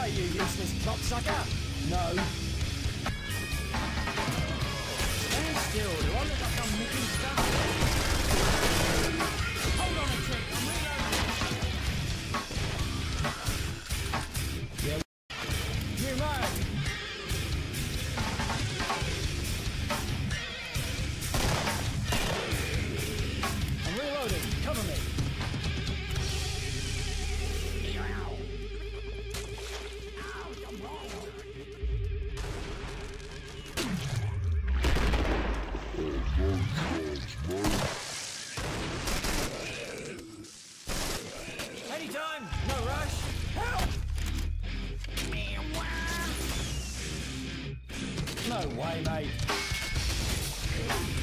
away, you useless cocksucker! No. Stand still, do I look like I'm nicking stuff? Hold on a tick, I'm reloading. Yeah. You man! I'm reloading, cover me! Anytime, no rush. Help! No way, mate.